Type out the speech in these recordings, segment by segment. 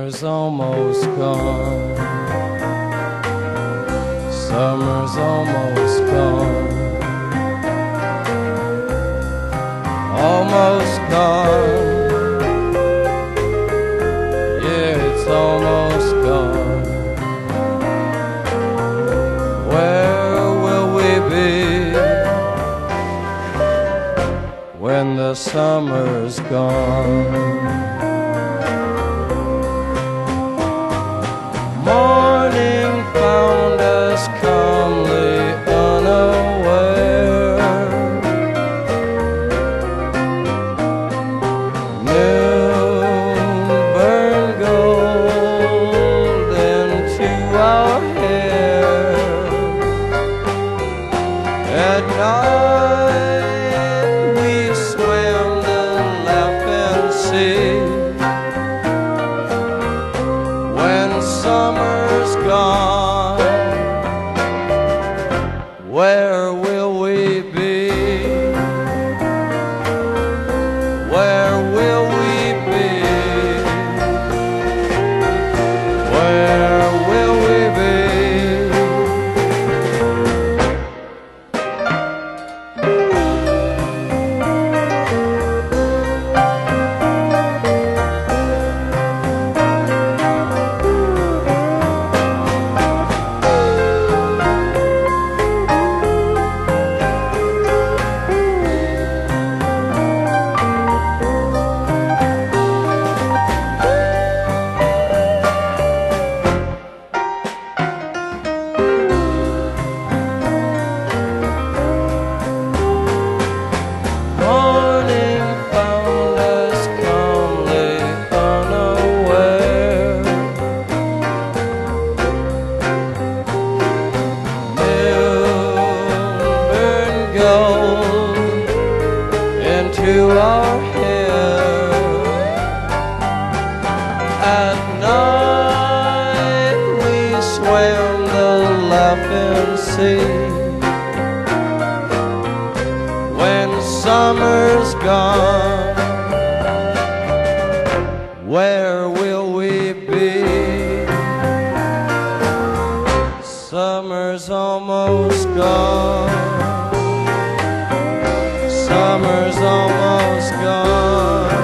Summer's almost gone. Summer's almost gone. Almost gone. Yeah, it's almost gone. Where will we be when the summer's gone? Morning found us calmly unaware. Moon burned gold into our hair. At night we swam the laughing sea. When summer's gone, where will we be? Where will we be? Where will we be? Into our hair. At night we swam the laughing sea. When summer's gone, where will we be? Summer's almost gone. Summer's almost gone.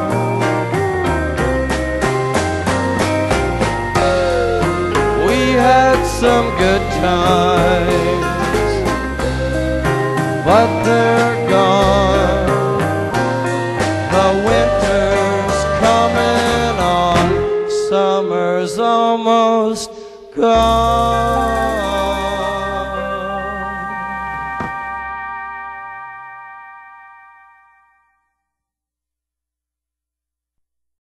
We had some good times, but they're gone. The winter's coming on. Summer's almost gone.